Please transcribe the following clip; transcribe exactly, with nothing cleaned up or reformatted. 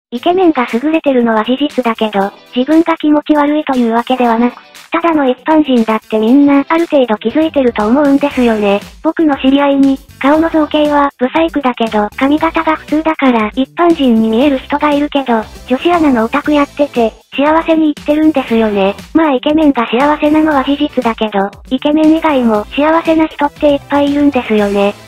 イケメンが優れてるのは事実だけど、自分が気持ち悪いというわけではなく、ただの一般人だってみんなある程度気づいてると思うんですよね。僕の知り合いに、顔の造形はブサイクだけど髪型が普通だから一般人に見える人がいるけど、女子アナのオタクやってて、幸せに生きてるんですよね。まあイケメンが幸せなのは事実だけど、イケメン以外も幸せな人っていっぱいいるんですよね。